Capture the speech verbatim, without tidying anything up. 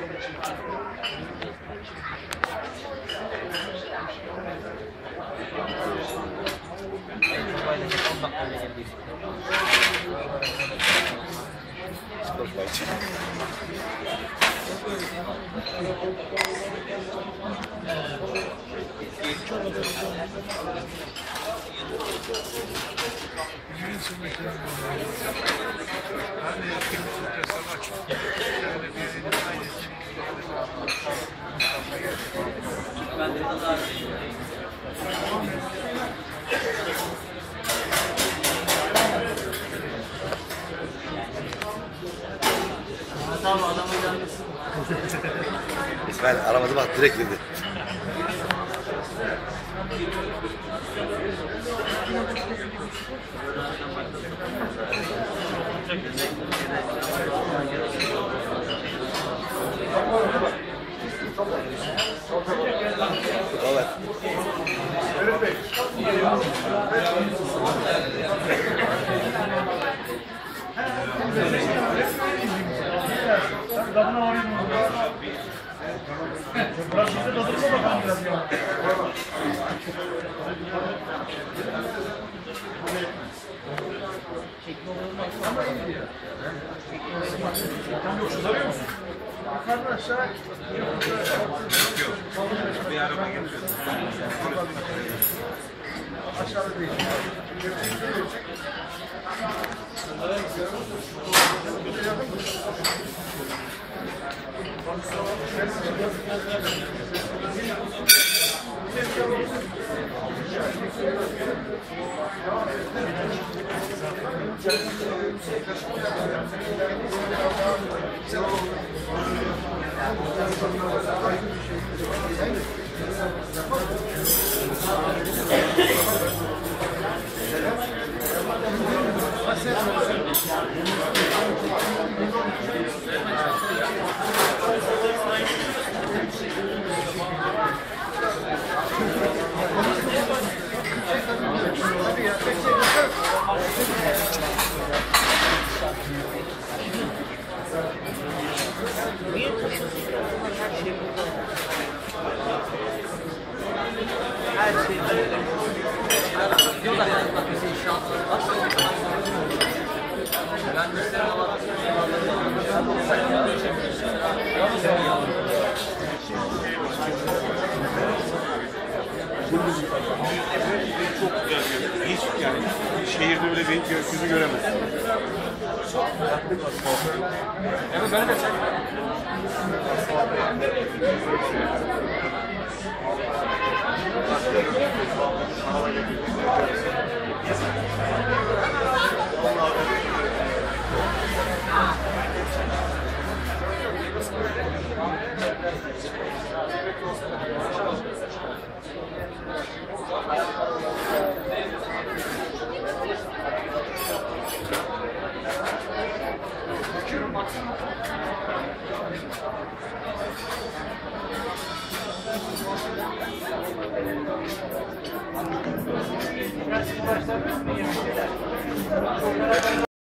İsmail aramadı bak direkt girdi. Evet. Bırak bize de durma bakalım biraz ya. Şunları musun? Yukarıdan aşağı. Yok yok. Bir araba geçiyor. Aşağıda değil. Her şey diyorlar yani bak bize inşaat ben mesela çok güzel bir hiç yani şehirde öyle bir gökyüzü göremez. evet ben de çek. Başlar mısın?